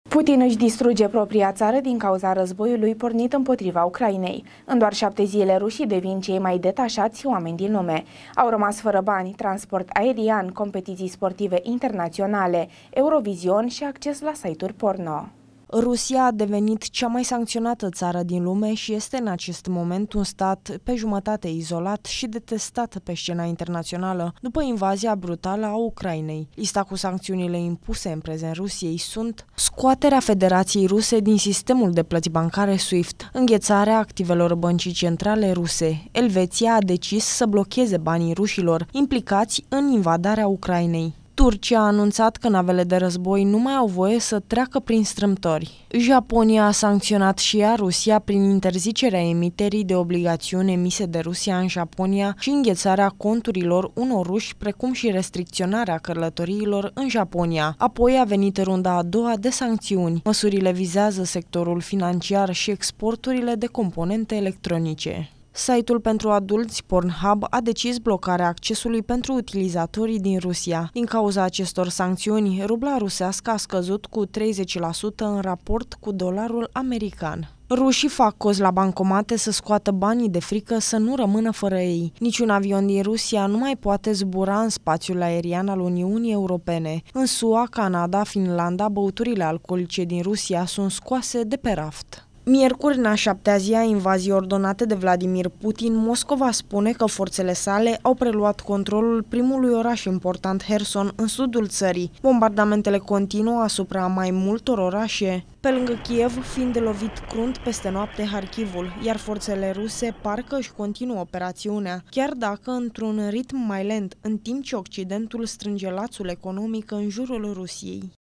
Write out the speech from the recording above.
Putin își distruge propria țară din cauza războiului pornit împotriva Ucrainei. În doar 7 zile, rușii devin cei mai detașați oameni din lume. Au rămas fără bani, transport aerian, competiții sportive internaționale, Eurovision și acces la site-uri porno. Rusia a devenit cea mai sancționată țară din lume și este în acest moment un stat pe jumătate izolat și detestat pe scena internațională după invazia brutală a Ucrainei. Lista cu sancțiunile impuse în prezent Rusiei sunt scoaterea Federației Ruse din sistemul de plăți bancare SWIFT, înghețarea activelor băncii centrale ruse. Elveția a decis să blocheze banii rușilor implicați în invadarea Ucrainei. Turcia a anunțat că navele de război nu mai au voie să treacă prin strâmtori. Japonia a sancționat și ea Rusia prin interzicerea emiterii de obligațiuni emise de Rusia în Japonia și înghețarea conturilor unor ruși, precum și restricționarea călătoriilor în Japonia. Apoi a venit runda a doua de sancțiuni. Măsurile vizează sectorul financiar și exporturile de componente electronice. Site-ul pentru adulți Pornhub a decis blocarea accesului pentru utilizatorii din Rusia. Din cauza acestor sancțiuni, rubla rusească a scăzut cu 30% în raport cu dolarul american. Rușii fac cozi la bancomate să scoată banii de frică să nu rămână fără ei. Niciun avion din Rusia nu mai poate zbura în spațiul aerian al Uniunii Europene. În SUA, Canada, Finlanda, băuturile alcoolice din Rusia sunt scoase de pe raft. Miercuri, în a 7-a zi a invaziei ordonate de Vladimir Putin, Moscova spune că forțele sale au preluat controlul primului oraș important, Kherson, în sudul țării. Bombardamentele continuă asupra mai multor orașe, pe lângă Kiev fiind lovit crunt peste noapte Harkivul, iar forțele ruse parcă își continuă operațiunea, chiar dacă într-un ritm mai lent, în timp ce Occidentul strânge lațul economic în jurul Rusiei.